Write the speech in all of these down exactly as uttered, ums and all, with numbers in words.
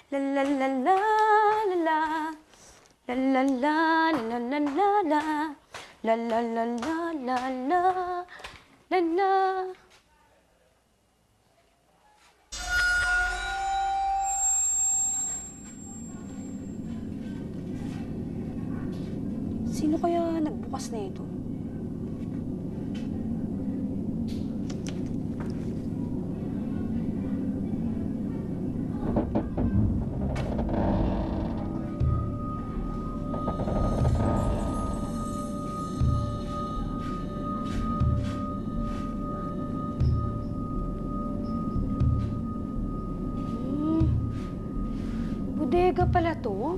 La la la la la la. La la la la la la la. La la la la la la. La la. Sino kaya nagbukas na ito? Bodega pala to.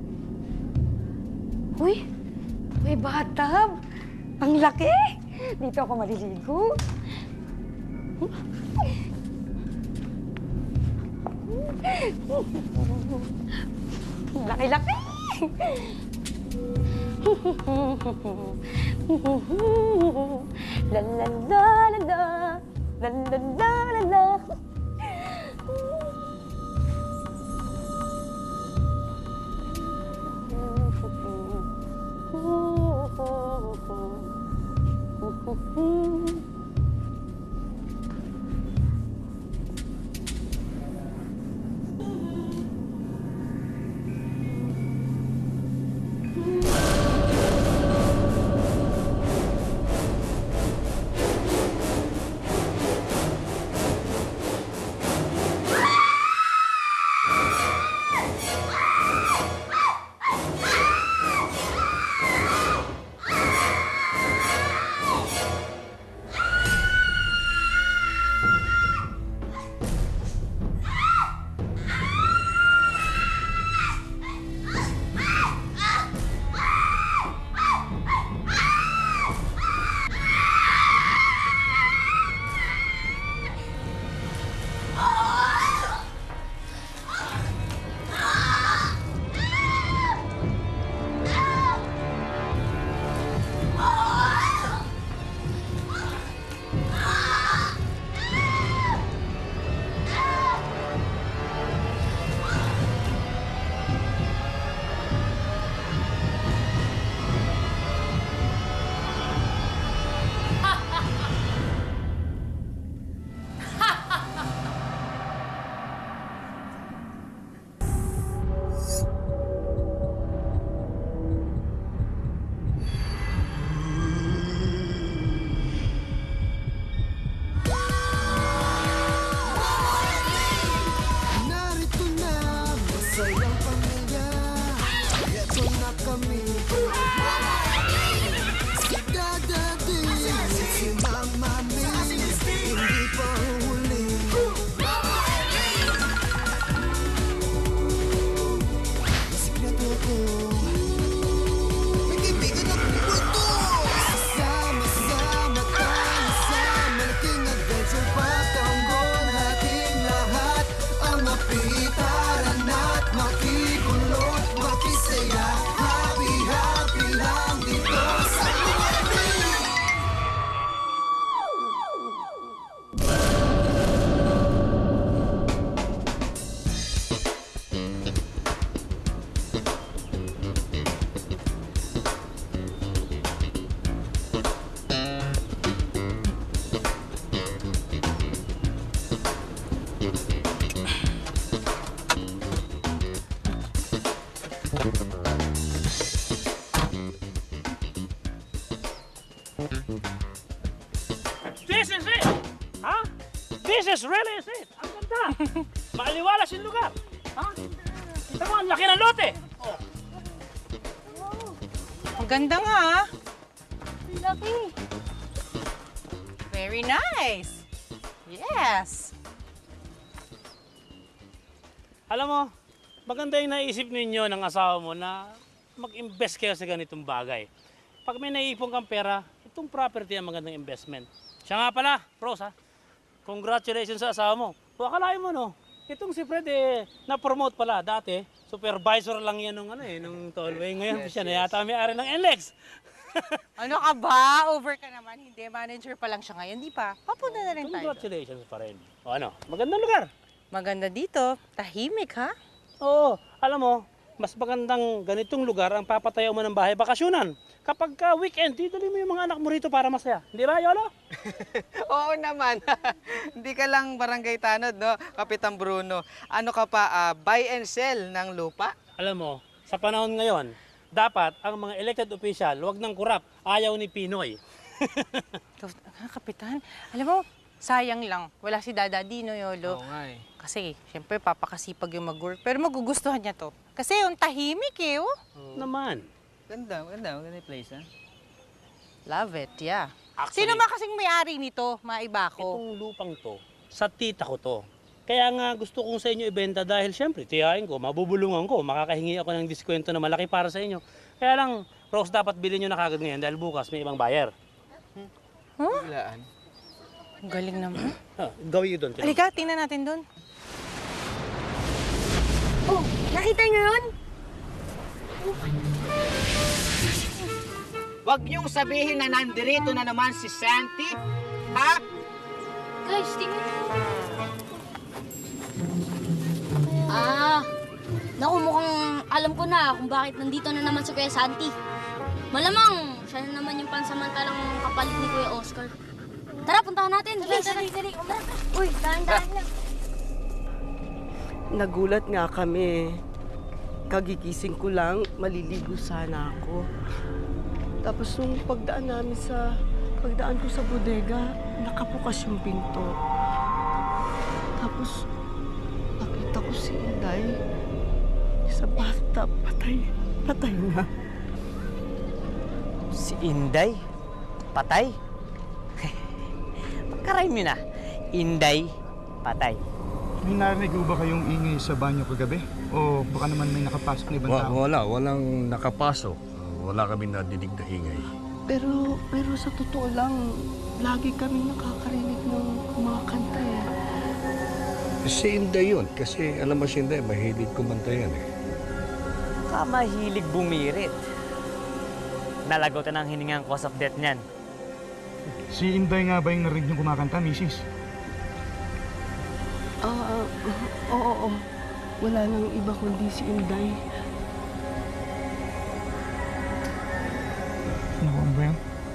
Uy, may bathtub. Ang laki. Dito ako maliligo. Laki-laki. La la la la la. La la la la la. This is it! Ha? This is really is it! Ang ganda! Maaliwalas yung lugar! Ha? Kita mo, ang laki ng lote! Oh. Ang ganda nga, ha? Ang laki. Very nice! Yes! Alam mo, maganda yung naisip ninyo ng asawa mo na mag-invest kayo sa ganitong bagay. Pag may naipon kang pera, itong property ang magandang investment. Siya nga pala, Rose, ha? Congratulations sa asawa mo. O akalain mo, no? Itong si Fred, eh, na-promote pala dati. Supervisor lang yan nung, ano, eh, nung tollway. Ngayon, yes, siya yes. na yata may-ari ng N L E X. Ano ka ba? Over ka naman. Hindi, manager pa lang siya ngayon. Di pa? Papunta na rin tayo. Congratulations pa rin. O ano, magandang lugar. Maganda dito. Tahimik, ha? Oo, alam mo, mas magandang ganitong lugar ang papatayo mo ng bahay bakasyonan. Kapag ka weekend, didali mo yung mga anak mo rito para masaya. Hindi ba, Yolo? Oo naman. Hindi ka lang barangay tanod, no, Kapitan Bruno. Ano ka pa, ah, buy and sell ng lupa? Alam mo, sa panahon ngayon, dapat ang mga elected official, wag nang kurap, ayaw ni Pinoy. Ah, Kapitan, alam mo, sayang lang. Wala si Dada Dino, Yolo. Oo nga eh. Kasi, siyempre, papakasipag yung mag-work. Pero magugustuhan niya to. Kasi yung tahimik eh, oh. Naman. Ganda, ganda. Maganda yung place, ha? Love it, yeah. Actually, Sino ba kasing may-ari nito, maiba ko? Itong lupang to, sa tita ko to. Kaya nga gusto kong sa inyo ibenta dahil syempre, tiyahin ko, mabubulungan ko, makakahingi ako ng diskwento na malaki para sa inyo. Kaya lang, Rose, dapat bilhin nyo na kagad ngayon dahil bukas may ibang buyer. Huh? Biglaan. Ang galing naman. Ha, gawin yun doon. Halika, tingnan natin doon. Oh, nakita niyo yun? Huwag niyong sabihin na nandirito na naman si Santi, ha? Guys, tingnan niyo. Ah, naku, mukhang alam ko na kung bakit nandito na naman si Kuya Santi. Malamang, siya na naman yung pansamantalang kapalit ni Kuya Oscar. Tara, puntahan natin. Bilis. Dali, dali, dali. Uy, dahan-dahan lang. Nagulat nga kami. Kagigising ko lang, maliligo sana ako. Tapos nung pagdaan namin sa, pagdaan ko sa bodega, nakabukas yung pinto. Tapos, nakita ko si Inday. Sa bathtub, patay. Patay na. Si Inday? Patay? Magkarime mo na. Inday, patay. May narinig ba kayong ingay sa banyo kagabi? O baka naman may nakapasok na ibang Wa- tao? wala, walang nakapasok. Wala kami nadinig na ingay. Pero, pero sa totoo lang, lagi kami nakakarinig ng mga kanta eh. Si Inday yun, kasi alam mo si Inday, mahilig kumanta yan eh. Kamahilig bumirit. Nalagotan ang hiningang cause of death niyan. Si Inday nga ba yung narinig niyo kumakanta, misis? Ah, ah, oo, oo. Wala nang iba kundi si Inday. Ano ano ba yan?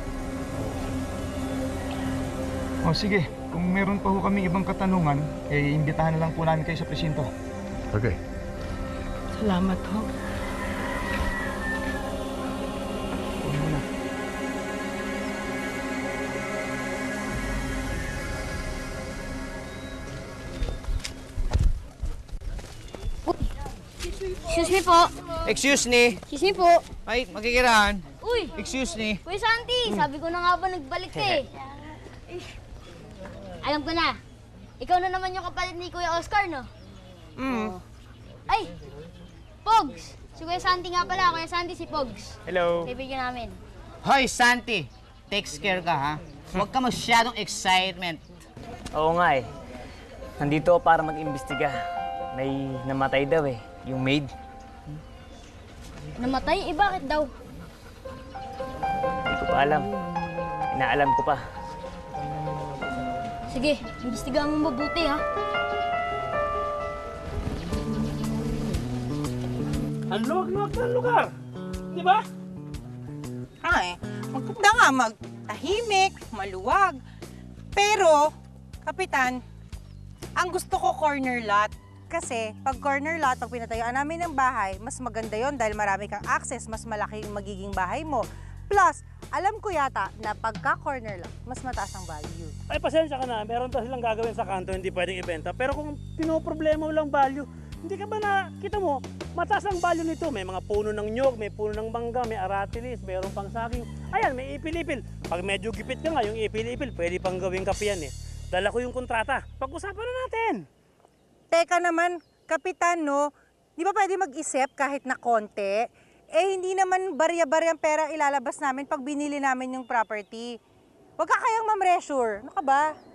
O sige, kung meron pa ho kami ibang katanungan, eh, imbitahan na lang po namin kayo sa presinto. Okay. Salamat ho. Excuse me po. Excuse me. Excuse me po. Ay, makikiraan. Uy, Excuse me. Kuya Santi, sabi ko na nga ba nagbalik ka eh. Alam ko na. Ikaw na naman yung kapalit ni Kuya Oscar, no? Mm. Ay! Pogs! Si Kuya Santi nga pala. Kuya Santi, si Pogs. Hello. Kaibigan namin. Hoy, Santi. Takes care ka, ha? Huwag ka masyadong excitement. Oo nga eh. Nandito ako para mag-imbestiga. May namatay daw eh. Yung maid. Namatay? Eh, bakit daw? Hindi ko pa alam. Inaalam ko pa. Sige, imbestigahan mo mabuti, ha? Ang luwag-luwag ng lugar. Di ba? Ay, maganda nga, magtahimik, maluwag. Pero, Kapitan, ang gusto ko corner lot. Kasi pag corner lot, pag pinatayuan namin ng bahay, mas maganda yon dahil marami kang access, mas malaki yung magiging bahay mo. Plus, alam ko yata na pagka corner lot, mas mataas ang value. Ay, pasensya ka na. Meron to silang gagawin sa kanto, hindi pwedeng ibenta. Pero kung pinoproblema mo lang value, hindi ka ba na, kita mo, mataas ang value nito. May mga puno ng nyog, may puno ng mangga, may aratilis, mayroon pang saging. Ayan, may ipil-ipil. Pag medyo gipit ka nga, yung ipil-ipil, pwede pang gawing kape yan eh. Dala ko yung kontrata. Pag-usapan na natin. Teka naman, Kapitan, no? Di ba pwede mag-isip kahit na konti? Eh, hindi naman barya-baryang pera ilalabas namin pag binili namin yung property. Huwag ka kayang mamressure. Ano ka ba?